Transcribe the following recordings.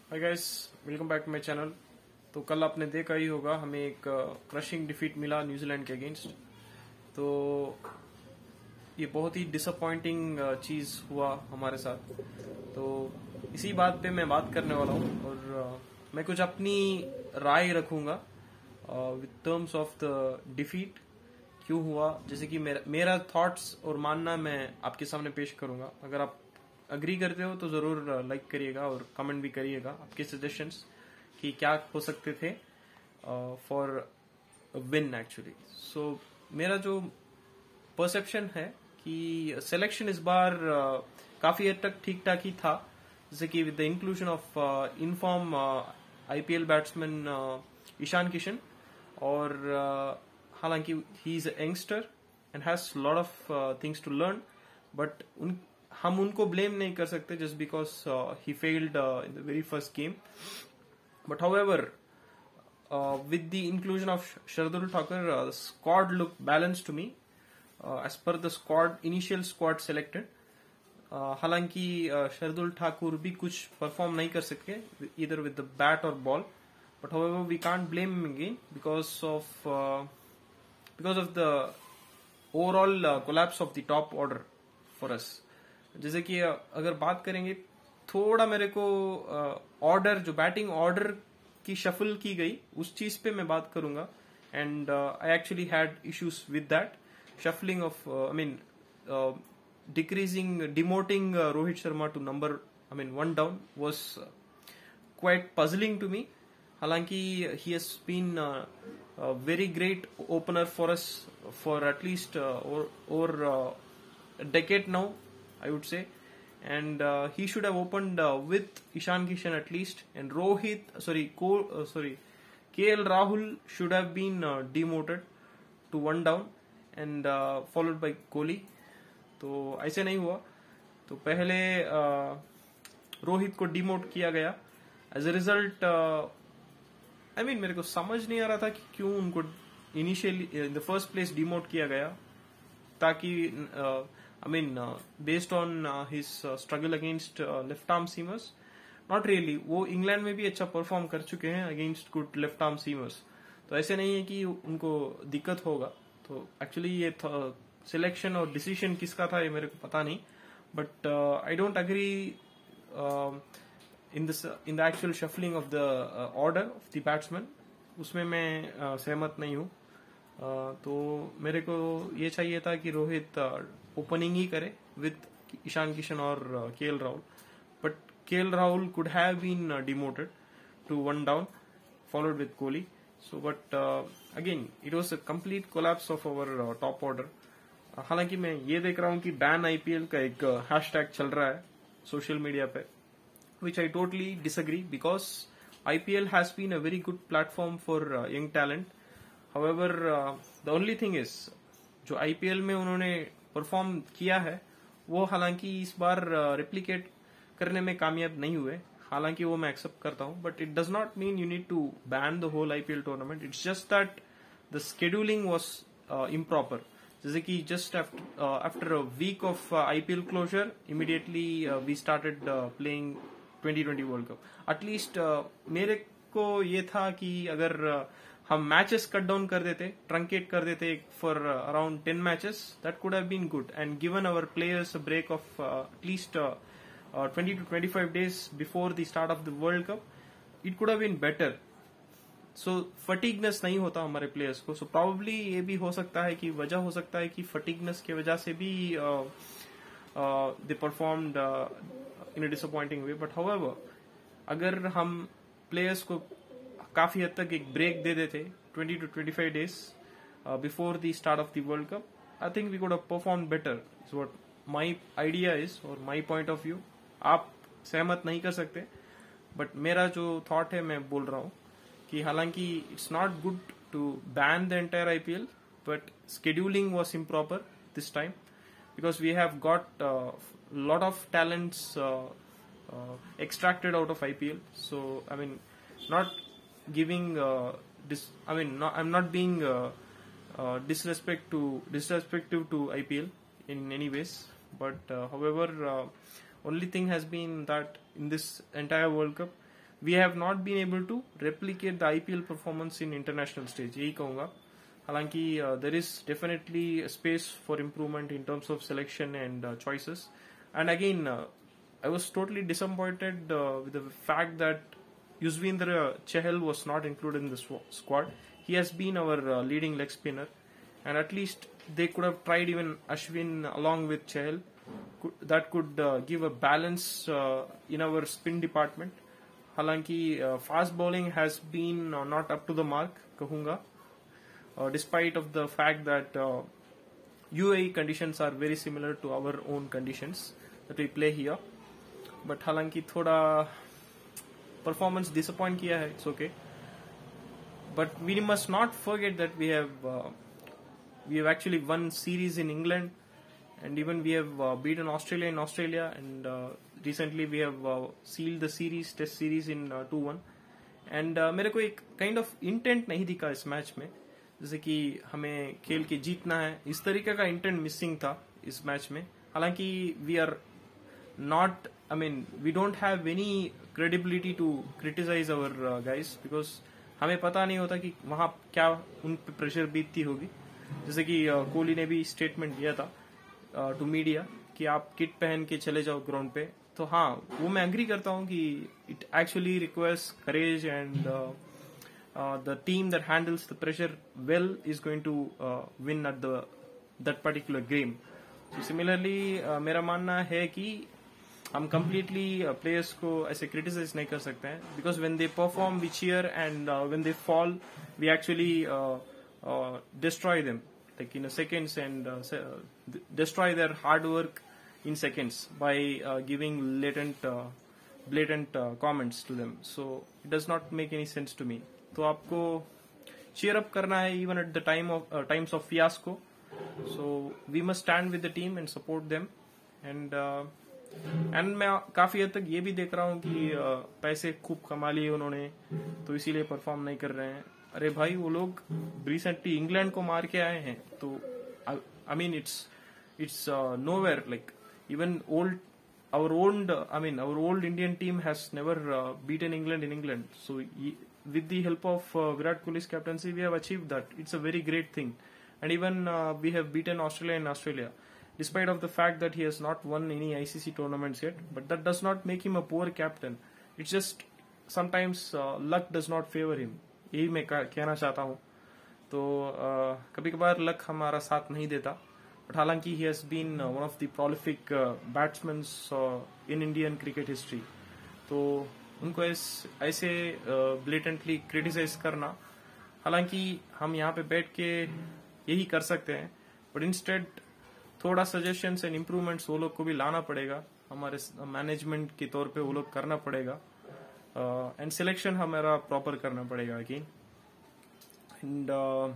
Hi guys, welcome back to my channel. तो कल आपने देखा ही होगा, हमें एक क्रशिंग डिफीट मिला न्यूजीलैंड के अगेंस्ट। तो ये बहुत ही डिसअपॉइंटिंग चीज हुआ हमारे साथ। तो इसी बात पे मैं बात करने वाला हूँ और मैं कुछ अपनी राय रखूंगा with terms of the defeat, क्यों हुआ, जैसे कि मेरा थॉट्स और मानना मैं आपके सामने पेश करूंगा। अगर आप अग्री करते हो तो जरूर लाइक करिएगा और कमेंट भी करिएगा आपके सजेशंस कि क्या हो सकते थे फॉर विन एक्चुअली। सो मेरा जो परसेप्शन है कि सिलेक्शन इस बार काफी हद तक ठीक ठाक ही था, जैसे कि with the inclusion of in form IPL batsman Ishan Kishan. और हालांकि he is a youngster and has lot of things to learn, but हम उनको ब्लेम नहीं कर सकते just because he failed in the very first game. But however, with the inclusion of Shardul Thakur, the squad looked balanced to me as per the initial squad selected. हालांकि शरदुल ठाकुर भी कुछ perform नहीं कर सके either with the bat or ball, but however we can't blame him again because of the overall collapse of the top order for us. जैसे कि अगर बात करेंगे, थोड़ा मेरे को ऑर्डर जो बैटिंग ऑर्डर की शफल की गई उस चीज पे मैं बात करूंगा। And I actually had issues with that shuffling of decreasing demoting Rohit Sharma to number one down was quite puzzling to me. हालांकि he has been very great opener for us for at least over decade now, I would say, and he should have opened with Ishan Kishan at least, and KL Rahul should have been demoted to one down and followed by Kohli. तो ऐसे नहीं हुआ। तो पहले रोहित को demote किया गया। As a result मेरे को समझ नहीं आ रहा था कि क्यों उनको initially in the first place demote किया गया, ताकि based on his struggle against left arm seamers. Not really, वो इंग्लैंड में भी अच्छा परफॉर्म कर चुके हैं against good left arm seamers. तो ऐसे नहीं है कि उनको दिक्कत होगा। तो एक्चुअली ये सिलेक्शन और डिसीजन किसका था ये मेरे को पता नहीं, but I don't agree in the actual shuffling of the order of the batsman. उसमें मैं सहमत नहीं हूँ। तो मेरे को ये चाहिए था कि रोहित ओपनिंग ही करे विद ईशान किशन और KL Rahul, but KL Rahul could have been demoted to one down followed with Kohli. So but again it was a complete collapse of our top order. हालांकि मैं ये देख रहा हूँ कि बैन आईपीएल का एक हैशटैग चल रहा है सोशल मीडिया पे, which I totally disagree, because IPL has been a very good platform for young talent. However the only thing is, जो आईपीएल में उन्होंने परफॉर्म किया है वो हालांकि इस बार रेप्लिकेट करने में कामयाब नहीं हुए। हालांकि वो मैं एक्सेप्ट करता हूं, but it does not mean you need to ban the whole IPL tournament. It's just that the scheduling was improper. जैसे कि just after a week of IPL closure immediately we started playing 2020 world cup. At least मेरे को ये था कि अगर हम matches cut down कर देते, ट्रंकेट कर देते for around 10 matches, that could have been good and given our players a break of at least 20 to 25 days before the start of the World Cup. It could have been better. So fatigueness नहीं होता हमारे players को। So probably ये भी हो सकता है कि वजह हो सकता है कि फटीगनेस की वजह से भी they performed in a disappointing way. But however, अगर हम प्लेयर्स को काफी हद तक एक ब्रेक दे देते 20 to 25 days before the start of the world cup, I think we could have performed better. Is what my idea is और my point of view. आप सहमत नहीं कर सकते, बट मेरा जो थॉट है मैं बोल रहा हूँ कि हालांकि it's not good to ban the entire IPL, but scheduling was improper this time because we have got lot of talents extracted out of IPL. So not giving I'm not being disrespectful to IPL in any ways, but however only thing has been that in this entire World Cup we have not been able to replicate the IPL performance in international stage, यही कहूंगा. हालांकि there is definitely space for improvement in terms of selection and choices. And again I was totally disappointed with the fact that Yuzvendra Chahal was not included in the squad. He has been our leading leg spinner, and at least they could have tried even Ashwin along with Chahal. That could give a balance in our spin department. Halanki fast bowling has been not up to the mark, kahunga, despite of the fact that UAE conditions are very similar to our own conditions that we play here. But हालांकि थोड़ा performance disappoint किया है, it's okay. But we must not forget that we have actually won series in England, and even we have beaten Australia in Australia, and recently we have sealed the series, test series in 2-1. And मेरे को एक kind of intent नहीं दिखा इस match में, जैसे कि हमें खेल के जीतना है, इस तरीके का इंटेंट मिसिंग था इस मैच में. हालांकि we are not, I mean, we don't have any credibility to criticize our guys, because हमें पता नहीं होता कि वहां क्या उन पे प्रेशर बीतती होगी. जैसे कि कोहली ने भी स्टेटमेंट दिया था टू मीडिया कि आप किट पहन के चले जाओ ग्राउंड पे. तो हाँ, वो मैं एग्री करता हूँ कि it actually requires courage, and the team that handles the pressure well is going to win at that particular game. So similarly मेरा मानना है कि हम कंप्लीटली प्लेयर्स को ऐसे क्रिटिसाइज नहीं कर सकते हैं, because when they perform we cheer, and when they fall we actually destroy them like in seconds, and destroy their hard work in seconds by giving blatant comments to them. So it does not make any sense to me. तो आपको cheer up करना है even at the times of fiasco. So we must stand with the team and support them. And मैं काफी हद तक ये भी देख रहा हूँ कि पैसे खूब कमा लिए उन्होंने, तो इसीलिए परफॉर्म नहीं कर रहे हैं. अरे भाई, वो लोग रिसेंटली इंग्लैंड को मार के आए हैं, तो I mean it's nowhere. Like even our old Indian team has never beaten England in England. So with the help of Virat Kohli's captaincy, we have achieved that. It's a very great thing. And even we have beaten Australia in Australia, despite of the fact that he has not won any ICC tournaments yet. But that does not make him a poor captain. It's just sometimes luck does not favor him. यही मैं कहना चाहता हूँ. तो कभी कभार luck हमारा साथ नहीं देता. But हालांकि he has been one of the prolific batsmen in Indian cricket history. तो उनको ऐसे blatantly criticize करना, हालांकि हम यहाँ पे बैठ के यही कर सकते हैं, but instead थोड़ा suggestions and improvements वो लोग को भी लाना पड़ेगा, हमारे मैनेजमेंट के तौर पे वो लोग करना पड़ेगा, and selection हमारा proper करना पड़ेगा again. And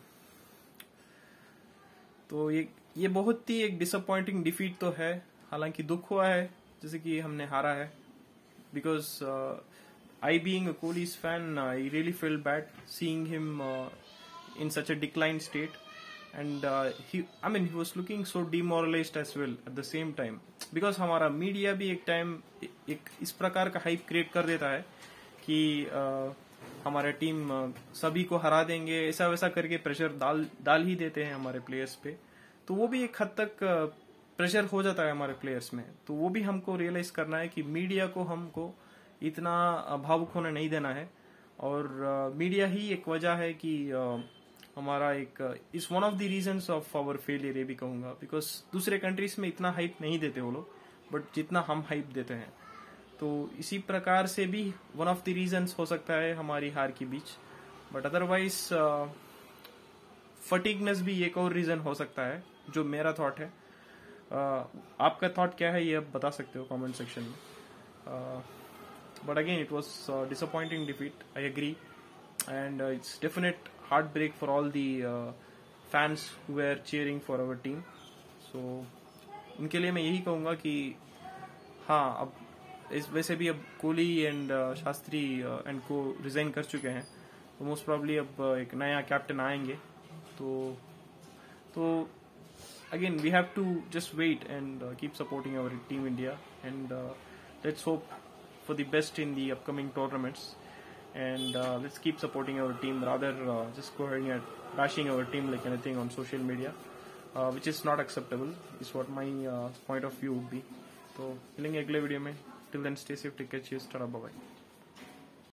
तो ये बहुत ही एक डिसअपॉइंटिंग डिफीट तो है. हालांकि दुख हुआ है जैसे कि हमने हारा है, because I being a Kohli's fan I really feel bad seeing him in such a decline state, and he was looking so demoralized as well at the same time, because हमारा मीडिया भी एक टाइम एक इस प्रकार का hype create कर देता है कि हमारा टीम सभी को हरा देंगे, ऐसा वैसा करके प्रेशर डाल ही देते हैं हमारे प्लेयर्स पे. तो वो भी एक हद तक प्रेशर हो जाता है हमारे प्लेयर्स में. तो वो भी हमको रियलाइज करना है कि मीडिया को हमको इतना भावुक होने नहीं देना है, और मीडिया ही एक वजह है कि हमारा एक is one of the reasons of our failure, ये भी कहूंगा, बिकॉज दूसरे कंट्रीज में इतना हाइप नहीं देते वो लोग, बट जितना हम हाइप देते हैं. तो इसी प्रकार से भी वन ऑफ द रीजंस हो सकता है हमारी हार के बीच. बट अदरवाइज फटीगनेस भी एक और रीजन हो सकता है, जो मेरा थॉट है. आपका थॉट क्या है ये आप बता सकते हो कमेंट सेक्शन में. But again it was disappointing defeat, I agree, and it's definite heart break for all the fans who are cheering for our team. So उनके लिए मैं यही कहूंगा कि हाँ, अब वैसे भी अब कोहली एंड शास्त्री एंड को रिजाइन कर चुके हैं, तो मोस्ट प्रॉब्ली अब एक नया कैप्टन आएंगे. तो again we have to just wait and keep supporting our team India, and let's hope for the best in the upcoming tournaments. And let's keep supporting our team rather just going and bashing our team like anything on social media, which is not acceptable, is what my point of view would be. तो मिलेंगे अगले video में. Till then, stay safe, take care, cheers, ta-ra, bye bye.